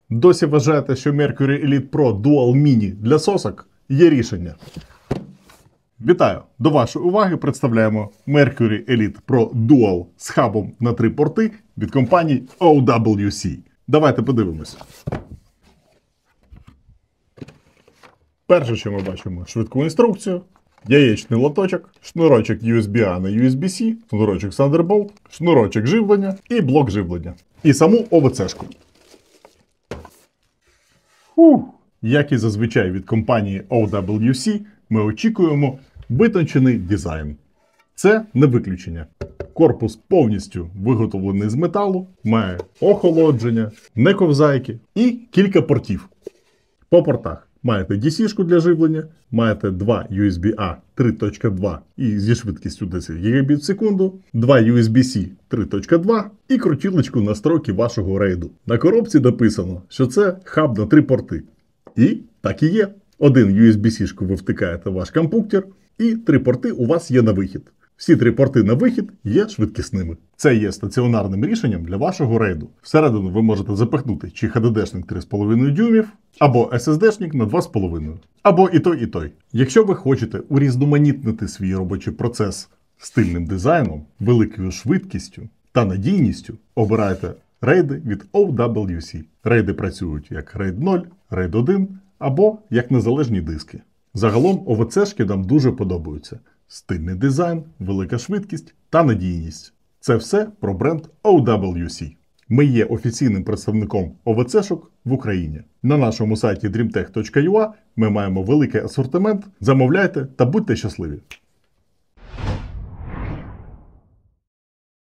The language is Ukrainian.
Досі вважаєте, що Mercury Elite Pro Dual Mini для сосок є рішення? Вітаю! До вашої уваги представляємо Mercury Elite Pro Dual з хабом на 3 порти від компанії OWC. Давайте подивимося. Перше, що ми бачимо, швидку інструкцію, яєчний лоточок, шнурочок USB-A на USB-C, шнурочок Thunderbolt, шнурочок живлення і блок живлення. І саму ОВЦ-шку. Як і зазвичай від компанії OWC, ми очікуємо витончений дизайн. Це не виключення. Корпус повністю виготовлений з металу, має охолодження, не ковзайки і кілька портів. По портах маєте DC-шку для живлення, маєте 2 USB-A 3.2 і зі швидкістю 10 Гбіт в секунду, 2 USB-C 3.2 і крутілочку настройки вашого рейду. На коробці написано, що це хаб на 3 порти. І так і є. Один USB-C-шку ви втикаєте в ваш компуктер, і 3 порти у вас є на вихід. Всі 3 порти на вихід є швидкісними. Це є стаціонарним рішенням для вашого рейду. Всередину ви можете запихнути чи HDD-шник 3,5 дюймів, або SSD-шник на 2,5. Або і той, і той. Якщо ви хочете урізноманітнити свій робочий процес стильним дизайном, великою швидкістю та надійністю, обирайте рейди від OWC. Рейди працюють як RAID 0, RAID 1 або як незалежні диски. Загалом ОВЦ-шки нам дуже подобаються. Стильний дизайн, велика швидкість та надійність. Це все про бренд OWC. Ми є офіційним представником ОВЦ-шок в Україні. На нашому сайті dreamtech.ua ми маємо великий асортимент. Замовляйте та будьте щасливі!